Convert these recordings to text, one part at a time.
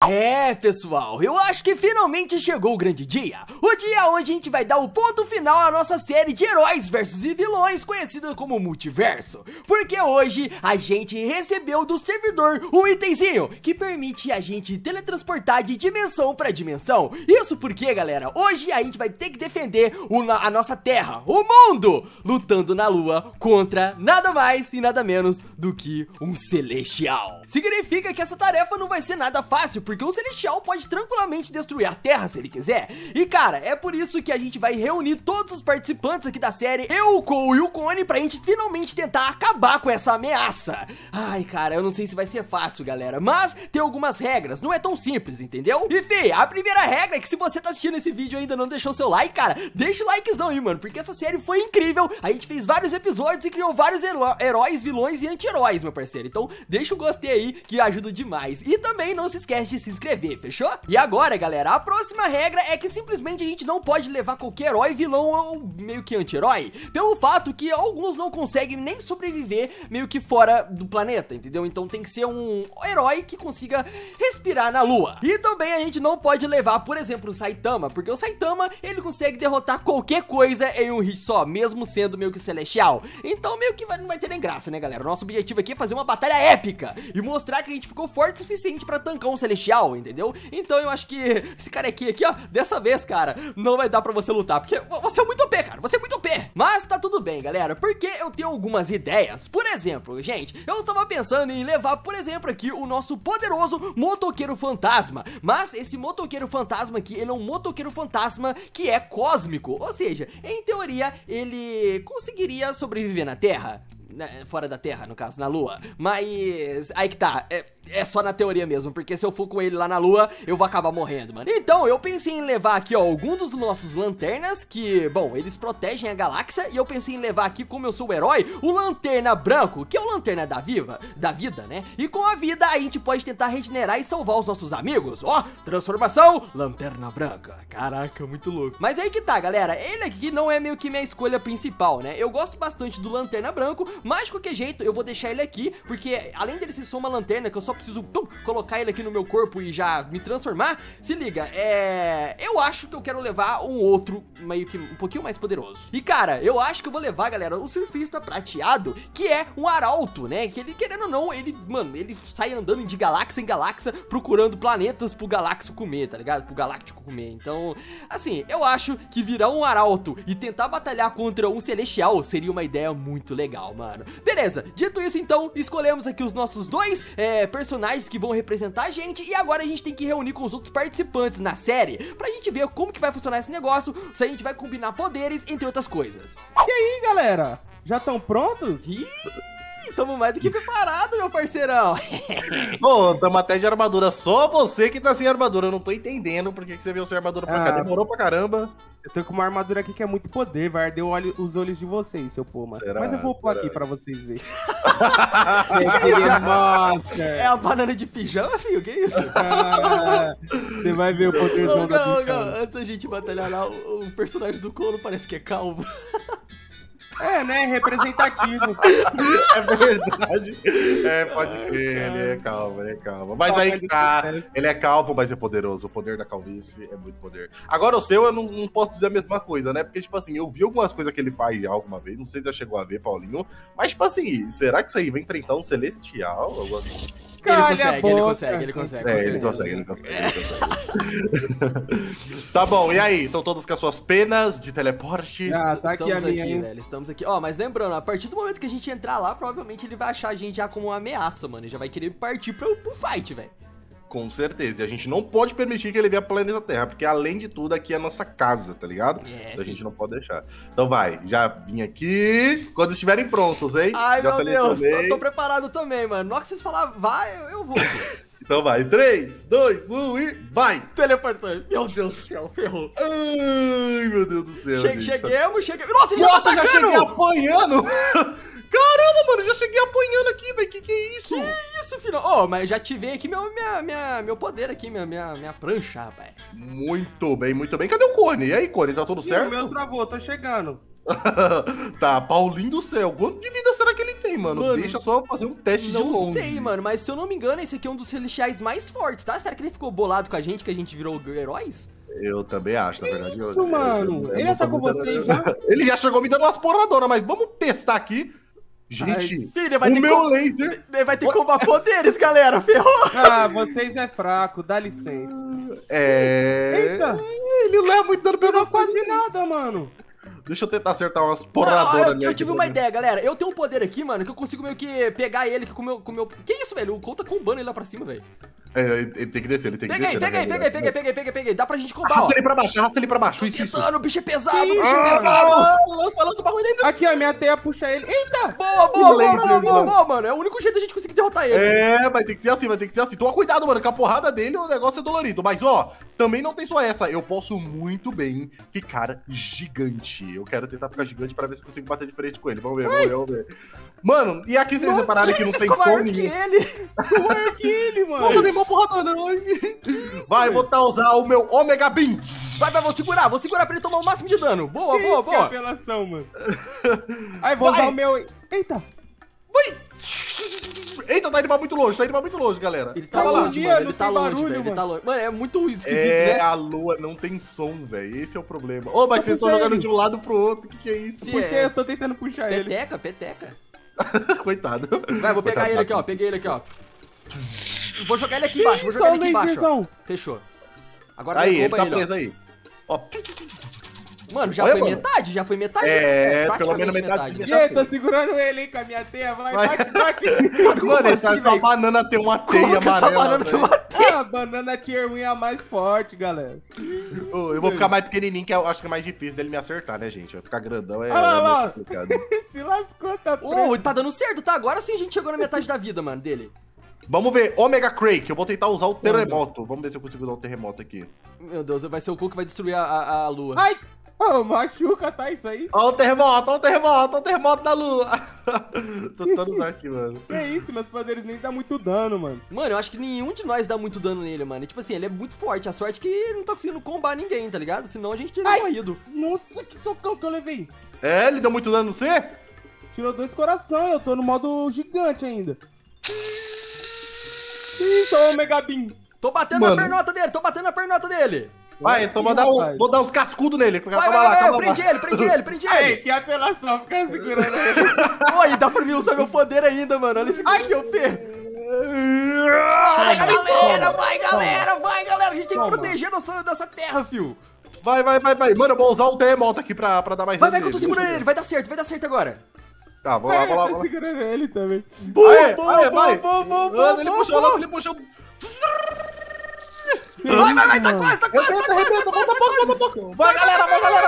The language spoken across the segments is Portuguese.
É, pessoal, eu acho que finalmente chegou o grande dia. O dia onde a gente vai dar o ponto final à nossa série de heróis versus vilões, conhecida como Multiverso. Porque hoje a gente recebeu do servidor um itemzinho que permite a gente teletransportar de dimensão para dimensão. Isso porque, galera, hoje a gente vai ter que defender a nossa Terra, o mundo, lutando na Lua contra nada mais e nada menos do que um Celestial. Significa que essa tarefa não vai ser nada fácil, porque um Celestial pode tranquilamente destruir a Terra se ele quiser. E cara, é por isso que a gente vai reunir todos os participantes aqui da série, eu, o Cole e o Cone, pra gente finalmente tentar acabar com essa ameaça. Ai, cara, eu não sei se vai ser fácil, galera, mas tem algumas regras, não é tão simples, entendeu? E fih, a primeira regra é que se você tá assistindo esse vídeo e ainda não deixou seu like, cara, deixa o likezão aí, mano, porque essa série foi incrível. A gente fez vários episódios e criou vários heróis, vilões e anti-heróis, meu parceiro. Então deixa o gostei aí que ajuda demais. E também não se esquece de se inscrever, fechou? E agora, galera, a próxima regra é que simplesmente a gente não pode levar qualquer herói, vilão ou meio que anti-herói, pelo fato que alguns não conseguem nem sobreviver meio que fora do planeta, entendeu? Então tem que ser um herói que consiga respirar na Lua. E também a gente não pode levar, por exemplo, o Saitama, porque o Saitama, ele consegue derrotar qualquer coisa em um hit só, mesmo sendo meio que celestial. Então meio que não vai ter nem graça, né, galera? O nosso objetivo aqui é fazer uma batalha épica e mostrar que a gente ficou forte o suficiente pra tancar um celestial, entendeu? Então eu acho que esse carequinha aqui, ó, dessa vez, cara, não vai dar pra você lutar, porque você é muito OP, cara, você é muito OP. Mas tá tudo bem, galera, porque eu tenho algumas ideias. Por exemplo, gente, eu estava pensando em levar, por exemplo, aqui o nosso poderoso motoqueiro fantasma. Mas esse motoqueiro fantasma aqui, ele é um motoqueiro fantasma que é cósmico, ou seja, em teoria, ele conseguiria sobreviver na Terra. Fora da Terra, no caso, na Lua. Mas aí que tá, é só na teoria mesmo, porque se eu for com ele lá na Lua, eu vou acabar morrendo, mano. Então, eu pensei em levar aqui, ó, algum dos nossos lanternas, que, bom, eles protegem a galáxia. E eu pensei em levar aqui, como eu sou o herói, o Lanterna Branco, que é o Lanterna da vida, né? E com a vida, a gente pode tentar regenerar e salvar os nossos amigos. Ó, transformação, Lanterna Branca. Caraca, muito louco. Mas aí que tá, galera, ele aqui não é meio que minha escolha principal, né? Eu gosto bastante do Lanterna Branco, mas de qualquer jeito, eu vou deixar ele aqui, porque além dele ser só uma lanterna, que eu só preciso colocar ele aqui no meu corpo e já me transformar, se liga, eu acho que eu quero levar um outro, meio que um pouquinho mais poderoso. E cara, eu acho que eu vou levar, galera, o surfista prateado, que é um arauto, né, que ele, querendo ou não, ele, mano, ele sai andando de galáxia em galáxia, procurando planetas pro galáxio comer, tá ligado? Pro galáctico comer. Então, assim, eu acho que virar um arauto e tentar batalhar contra um celestial seria uma ideia muito legal, mano. Beleza, dito isso então, escolhemos aqui os nossos dois personagens que vão representar a gente. E agora a gente tem que reunir com os outros participantes na série pra gente ver como que vai funcionar esse negócio, se a gente vai combinar poderes, entre outras coisas. E aí, galera? Já estão prontos? Ih, tamo mais do que preparado, meu parceirão. Pô, tamo até de armadura. Só você que tá sem armadura. Eu não tô entendendo por que você veio sem armadura pra cá. Demorou pra caramba. Eu tô com uma armadura aqui que é muito poder. Vai arder os olhos de vocês, seu Puma. Mas eu vou pôr aqui pra vocês verem. Que isso? É a banana de pijama, filho? Que isso? Você vai ver o poderzão da pijama. Antes da gente batalhar lá, o personagem do Colo parece que é calvo. É, né? Representativo. É verdade. Pode crer, ele é calvo, Mas aí tá, ele é calvo, mas é poderoso. O poder da calvície é muito poder. Agora o seu, eu não posso dizer a mesma coisa, né? Porque, tipo assim, eu vi algumas coisas que ele faz já alguma vez. Não sei se já chegou a ver, Paulinho. Mas, tipo assim, será que isso aí vai enfrentar um celestial? Ele consegue. Tá bom, e aí? São todos com as suas penas de teleporte? Tá aqui a minha, velho. Estamos aqui. Ó, mas lembrando, a partir do momento que a gente entrar lá, provavelmente ele vai achar a gente já como uma ameaça, mano. E já vai querer partir pro fight, velho. Com certeza. E a gente não pode permitir que ele venha pro planeta Terra, porque além de tudo, aqui é a nossa casa, tá ligado? Então a gente não pode deixar. Então vai, já vim aqui. Quando estiverem prontos, hein? Ai, já meu Deus, tô preparado também, mano. Na hora que vocês falarem vai, eu vou. Então vai, 3, 2, 1 e vai! Teleportando. Meu Deus do céu, ferrou. Ai, meu Deus do céu. Cheguemos. Nossa, ele já tá atacando! Já cheguei apanhando! Caramba, mano, já cheguei apanhando aqui, velho. Que é isso? Que isso, filho? Ô, mas já ativei aqui meu poder aqui, minha prancha, rapaz. Muito bem, muito bem. Cadê o Cone? E aí, Cone, tá tudo certo? O meu travou, tô chegando. Tá, Paulinho do céu. Quanto de vida será que ele tem? mano. Deixa só fazer um teste de longe. Não sei, mano, mas se eu não me engano, esse aqui é um dos celestiais mais fortes, tá? Será que ele ficou bolado com a gente, que a gente virou heróis? Eu também acho, na verdade. Isso, mano. Ele atacou vocês já? Ele já chegou me dando umas porradonas, mas vamos testar aqui. Gente, filho, o meu laser... Ele vai ter que combar poderes, galera, ferrou. Ah, vocês é fraco, dá licença. Eita. Ele não é muito dano não faz quase nada, mano. Deixa eu tentar acertar umas porradonas. Eu tive uma ideia, galera. Eu tenho um poder aqui, mano, que eu consigo meio que pegar ele com o meu... Que isso, velho? O Cole tá combando ele lá pra cima, velho. Ele tem que descer, ele tem que descer. Peguei. Dá pra gente combar, arrasta ele pra baixo, Isso. O bicho é pesado, o bicho é pesado. Lança o bagulho dentro. Aqui, ó, minha teia puxa ele. Eita! Boa, mano. É o único jeito da gente conseguir derrotar ele. Vai ter que ser assim, Toma cuidado, mano, com a porrada dele o negócio é dolorido. Mas, ó, também não tem só essa. Eu posso muito bem ficar gigante. Eu quero tentar ficar gigante pra ver se eu consigo bater de frente com ele. Vamos ver. Mano, e aqui vocês repararam que não tem som nenhum. Maior que ele, mano. Não dei uma porrada, não. Vai, vou usar o meu Omega Beam. Vai, vou segurar pra ele tomar o máximo de dano. Boa. Que apelação, mano. Aí, vou usar o meu... Eita. Vai. Eita, tá indo pra muito longe, galera. Ele tá longe, mano. Ele tá longe, velho. Mano, é muito esquisito, né? A lua não tem som, velho. Esse é o problema. Ô, mas vocês estão jogando de um lado pro outro. O que é isso? Puxei, eu tô tentando puxar ele. Peteca. Coitado. Vai, vou pegar ele aqui, ó. Peguei ele aqui, ó. Vou jogar ele aqui embaixo, ó. Fechou. Agora aí, ele tá preso aí. Ó. Mano, já foi metade. Pelo menos metade. Eu tô segurando ele, hein, com a minha teia. Vai, bate. Mano, essa banana tem uma teia amarela. Essa banana tem uma teia? A banana tier 1 é a mais forte, galera. Eu vou ficar mais pequenininho, que eu acho que é mais difícil dele me acertar, né, gente? Vai ficar grandão, Olha lá. Se lascou, tá preso. Tá dando certo, tá? Agora sim a gente chegou na metade da vida, mano, dele. Vamos ver, Omega Crake, eu vou tentar usar o terremoto. Vamos ver se eu consigo usar o terremoto aqui. Meu Deus, vai ser o Cole que vai destruir a lua. Ai! Machuca, tá isso aí? Ó o terremoto da lua. Tô tentando usar aqui, mano. Que isso, meus poderes nem dá muito dano, mano. Mano, eu acho que nenhum de nós dá muito dano nele, mano. E, tipo assim, ele é muito forte. A sorte é que ele não tá conseguindo combar ninguém, tá ligado? Senão a gente teria morrido. Nossa, que socão que eu levei. Ele deu muito dano no você? Tirou 2 corações, eu tô no modo gigante ainda. Isso, é o Omega Beam. Tô batendo na pernota dele, Vai, então vou dar uns cascudos nele. Vai, prendi ele. Aí, que apelação, fica segurando ele. Oi, dá pra mim usar meu poder ainda, mano. Olha esse que eu perco. Vai, galera. A gente tem que proteger nossa terra, fio. Vai. Mano, eu vou usar o terremoto aqui pra dar mais dano. Vai que eu tô segurando ele. Vai dar certo agora. Tá, vou lá. Eu tô segurando ele também. Boa. Ele puxou. Vai, tá quase. Vai, galera.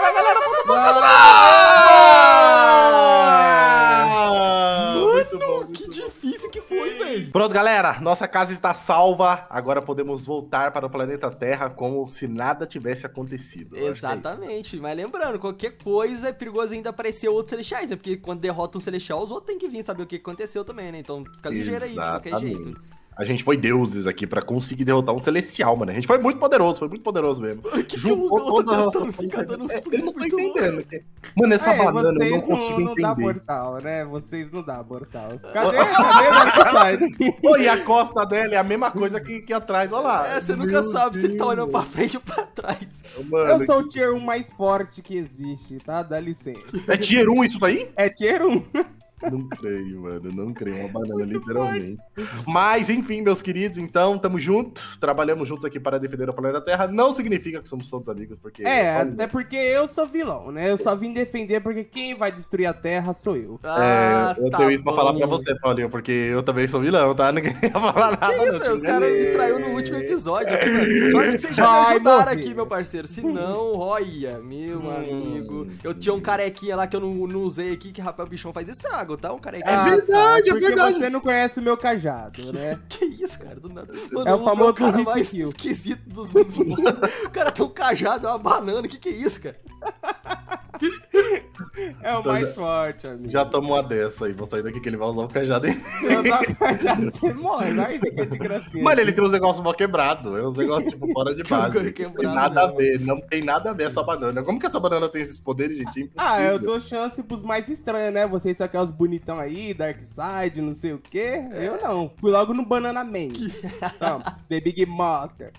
Mano, que difícil que foi, velho. Pronto, galera, nossa casa está salva. Agora podemos voltar para o planeta Terra como se nada tivesse acontecido. Exatamente, mas lembrando, qualquer coisa é perigoso ainda aparecer outros celestiais, né? Porque quando derrota um celestial, os outros têm que vir saber o que aconteceu também, né? Então fica ligeiro aí, de qualquer jeito. A gente foi deuses aqui pra conseguir derrotar um celestial, mano. A gente foi muito poderoso mesmo. Juntou todas fica dando uns pulos muito entendendo. Mano, essa banana eu não consigo entender. Não dá mortal, né? Vocês não dá mortal. Cadê? Pô, e a costa dela é a mesma coisa que atrás, olha lá. Você nunca sabe se ele tá olhando pra frente ou pra trás. Mano, eu sou o tier 1 mais forte que existe, tá? Dá licença. É tier 1 isso daí? É tier 1. Não creio, mano, não creio, uma banana literalmente. Mas, enfim, meus queridos, então, tamo junto, trabalhamos juntos aqui para defender o planeta Terra, não significa que somos todos amigos, porque... até porque eu sou vilão, né, eu só vim defender porque quem vai destruir a Terra sou eu. Eu tenho isso pra falar pra você, Paulinho, porque eu também sou vilão, tá? Ninguém ia falar nada. Que isso, os caras me traiu no último episódio aqui, mano. Sorte que vocês já me ajudaram aqui, meu parceiro, se não, olha, meu amigo, eu tinha um carequinha lá que eu não usei aqui, que rapaz, o bichão faz estrago, tá? Um carequinha. É verdade, porque você não conhece o meu cajado, né? Que isso, cara, do nada. Mano, é o famoso cara mais esquisito dos mundos. O cara tem um cajado, uma banana, que é isso, cara? É o mais forte, amigo. Já toma uma dessa aí, vou sair daqui que ele vai usar o cajado. Se usar o cajado, você morre. Vai ver que é de gracinha. Mano, ele tem uns negócios mal quebrados. É uns negócios, tipo, fora de base. Não tem nada a ver, não tem nada a ver essa banana. Como que essa banana tem esses poderes, gente? É impossível. Ah, eu dou chance pros mais estranhos, né? Vocês só querem os bonitão aí, Darkseid, não sei o quê. Eu não. Fui logo no Banana Man. Toma, The Big Monster.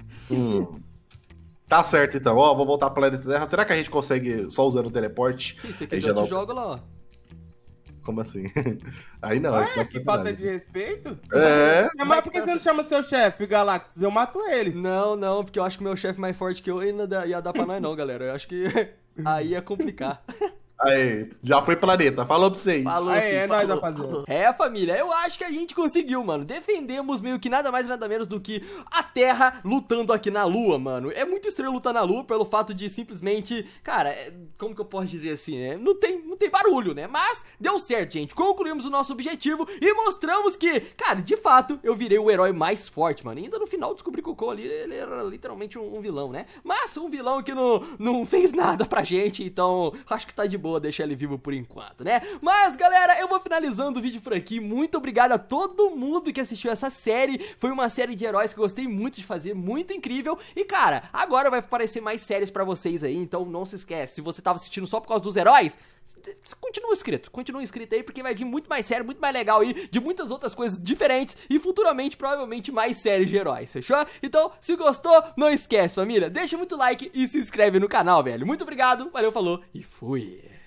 Tá certo, então. Ó, vou voltar pro planeta Terra. Será que a gente consegue só usando o teleporte? Se você quiser, eu te jogo lá, ó. Como assim? Aí não. Ué, que falta de respeito? Mas por que você não chama seu chefe, Galactus? Eu mato ele. Não, porque eu acho que o meu chefe mais forte que eu ainda ia dar pra nós não, galera. Eu acho que aí ia complicar. Aí, já foi planeta. Falou pra vocês. Falou, aí, filho, é falou, nóis, rapaziada. É, família, eu acho que a gente conseguiu, mano. Defendemos meio que nada mais nada menos do que a Terra lutando aqui na Lua, mano. É muito estranho lutar na Lua pelo fato de simplesmente, cara, como que eu posso dizer assim, né? Não tem barulho, né? Mas deu certo, gente. Concluímos o nosso objetivo e mostramos que, cara, de fato, eu virei o herói mais forte, mano. E ainda no final descobri que o Cole ali, ele era literalmente um vilão, né? Mas um vilão que não fez nada pra gente, então acho que tá de boa deixar ele vivo por enquanto, né? Mas, galera, eu vou finalizando o vídeo por aqui. Muito obrigado a todo mundo que assistiu essa série. Foi uma série de heróis que eu gostei muito de fazer, muito incrível. E, cara, agora vai aparecer mais séries pra vocês aí, então não se esquece. Se você tava assistindo só por causa dos heróis, continua inscrito aí, porque vai vir muito mais série, muito mais legal aí, de muitas outras coisas diferentes e futuramente, provavelmente, mais séries de heróis, fechou? Então, se gostou, não esquece, família, deixa muito like e se inscreve no canal, velho. Muito obrigado, valeu, falou e fui!